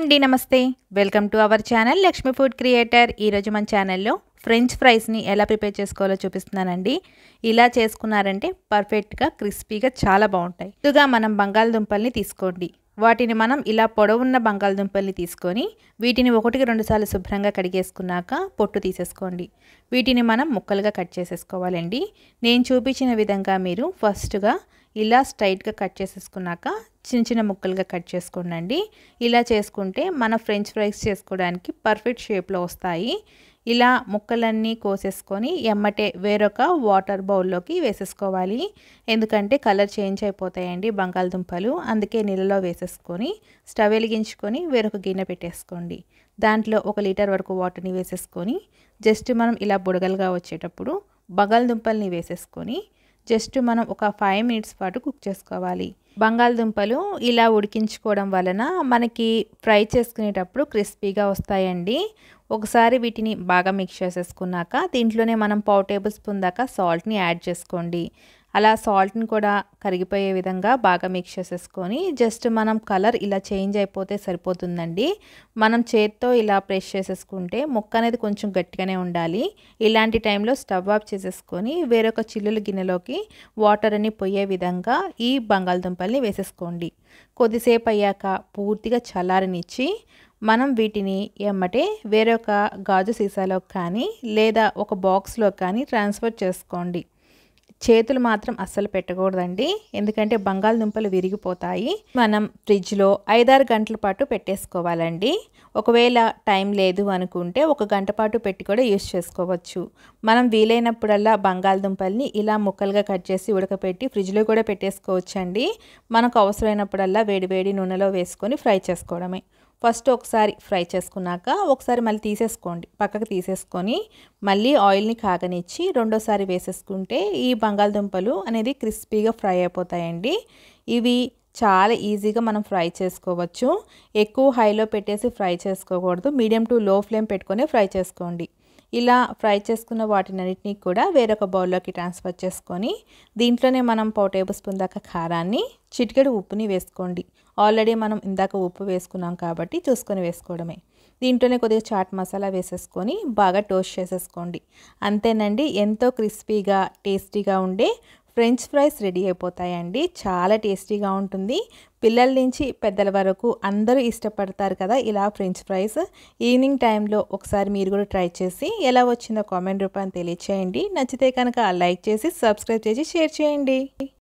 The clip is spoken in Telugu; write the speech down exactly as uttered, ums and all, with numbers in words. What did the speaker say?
అండి నమస్తే welcome to our channel Lakshmi food creator. ఈరోజు మన ఛానల్లో ఫ్రెంచ్ ఫ్రైస్ని ఎలా ప్రిపేర్ చేసుకోవాలో చూపిస్తున్నానండి. ఇలా చేసుకున్నారంటే పర్ఫెక్ట్గా క్రిస్పీగా చాలా బాగుంటాయి. ముందుగా మనం బంగాళదుంపల్ని తీసుకోండి. వాటిని మనం ఇలా పొడవున్న బంగాళదుంపల్ని తీసుకొని వీటిని ఒకటికి రెండు సార్లు శుభ్రంగా కడిగేసుకున్నాక పొట్టు తీసేసుకోండి. వీటిని మనం ముక్కలుగా కట్ చేసేసుకోవాలండి. నేను చూపించిన విధంగా మీరు ఫస్ట్గా ఇలా స్ట్రైట్గా కట్ చేసేసుకున్నాక చిన్న చిన్న ముక్కలుగా కట్ చేసుకోండి. ఇలా చేసుకుంటే మన ఫ్రెంచ్ ఫ్రైస్ చేసుకోవడానికి పర్ఫెక్ట్ షేప్లో వస్తాయి. ఇలా ముక్కలన్నీ కోసేసుకొని ఎమ్మటే వేరొక వాటర్ బౌల్లోకి వేసేసుకోవాలి. ఎందుకంటే కలర్ చేంజ్ అయిపోతాయండి బంగాళదుంపలు, అందుకే నీళ్ళలో వేసేసుకొని స్టవ్ వెలిగించుకొని వేరొక గిన్నె పెట్టేసుకోండి. దాంట్లో ఒక లీటర్ వరకు వాటర్ని వేసేసుకొని జస్ట్ మనం ఇలా బుడగలుగా వచ్చేటప్పుడు బంగాళదుంపల్ని వేసేసుకొని జస్ట్ మనం ఒక ఫైవ్ మినిట్స్ పాటు కుక్ చేసుకోవాలి. బంగాళదుంపలు ఇలా ఉడికించుకోవడం వలన మనకి ఫ్రై చేసుకునేటప్పుడు క్రిస్పీగా వస్తాయండి. ఒకసారి వీటిని బాగా మిక్స్ చేసేసుకున్నాక దీంట్లోనే మనం పావు టేబుల్ స్పూన్ దాకా సాల్ట్ని యాడ్ చేసుకోండి. అలా సాల్ట్ని కూడా కరిగిపోయే విధంగా బాగా మిక్స్ చేసేసుకొని జస్ట్ మనం కలర్ ఇలా చేంజ్ అయిపోతే సరిపోతుందండి. మనం చేత్తో ఇలా ప్రెస్ చేసేసుకుంటే ముక్క అనేది కొంచెం గట్టిగానే ఉండాలి. ఇలాంటి టైంలో స్టవ్ ఆఫ్ చేసేసుకొని వేరొక చిల్లుల గిన్నెలోకి వాటర్ అని పోయే విధంగా ఈ బంగాళదుంపల్ని వేసేసుకోండి. కొద్దిసేపు అయ్యాక పూర్తిగా చల్లారనిచ్చి మనం వీటిని ఎమ్మటే వేరొక గాజు సీసాలో కానీ లేదా ఒక బాక్స్లో కానీ ట్రాన్స్ఫర్ చేసుకోండి. చేతులు మాత్రం అస్సలు పెట్టకూడదండి, ఎందుకంటే బంగాళదుంపలు విరిగిపోతాయి. మనం ఫ్రిడ్జ్లో ఐదారు గంటల పాటు పెట్టేసుకోవాలండి. ఒకవేళ టైం లేదు అనుకుంటే ఒక గంట పాటు పెట్టి కూడా యూస్ చేసుకోవచ్చు. మనం వీలైనప్పుడల్లా బంగాళదుంపల్ని ఇలా ముక్కలుగా కట్ చేసి ఉడకపెట్టి ఫ్రిడ్జ్లో కూడా పెట్టేసుకోవచ్చండి. మనకు అవసరమైనప్పుడల్లా వేడివేడి నూనెలో వేసుకొని ఫ్రై చేసుకోవడమే. ఫస్ట్ ఒకసారి ఫ్రై చేసుకున్నాక ఒకసారి మళ్ళీ తీసేసుకోండి, పక్కకు తీసేసుకొని మళ్ళీ ఆయిల్ని కాగనిచ్చి రెండోసారి వేసేసుకుంటే ఈ బంగాళదుంపలు అనేది క్రిస్పీగా ఫ్రై అయిపోతాయండి. ఇవి చాలా ఈజీగా మనం ఫ్రై చేసుకోవచ్చు. ఎక్కువ హైలో పెట్టేసి ఫ్రై చేసుకోకూడదు, మీడియం టు లో ఫ్లేమ్ పెట్టుకొని ఫ్రై చేసుకోండి. ఇలా ఫ్రై చేసుకున్న వాటినన్నిటినీ కూడా వేరొక బౌల్లోకి ట్రాన్స్ఫర్ చేసుకొని దీంట్లోనే మనం పావు టేబుల్ స్పూన్ దాకా కారాన్ని, చిటికెడు ఉప్పుని వేసుకోండి. ఆల్రెడీ మనం ఇందాక ఉప్పు వేసుకున్నాం కాబట్టి చూసుకొని వేసుకోవడమే. దీంట్లోనే కొద్దిగా చాట్ మసాలా వేసేసుకొని బాగా టోస్ట్ చేసేసుకోండి. అంతేనండి, ఎంతో క్రిస్పీగా టేస్టీగా ఉండే ఫ్రెంచ్ ఫ్రైస్ రెడీ అయిపోతాయండి. చాలా టేస్టీగా ఉంటుంది. పిల్లల నుంచి పెద్దల వరకు అందరూ ఇష్టపడతారు కదా ఇలా ఫ్రెంచ్ ఫ్రైస్. ఈవినింగ్ టైంలో ఒకసారి మీరు కూడా ట్రై చేసి ఎలా వచ్చిందో కామెంట్ రూపాన్ని తెలియచేయండి. నచ్చితే కనుక లైక్ చేసి సబ్స్క్రైబ్ చేసి షేర్ చేయండి.